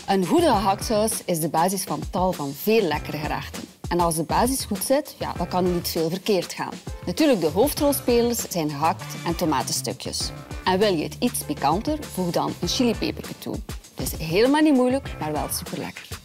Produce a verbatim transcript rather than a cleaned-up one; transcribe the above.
Een goede gehaktsaus is de basis van tal van veel lekkere gerechten. En als de basis goed zit, ja, dan kan er niet veel verkeerd gaan. Natuurlijk, de hoofdrolspelers zijn gehakt en tomatenstukjes. En wil je het iets pikanter, voeg dan een chilipepertje toe. Het is helemaal niet moeilijk, maar wel super lekker.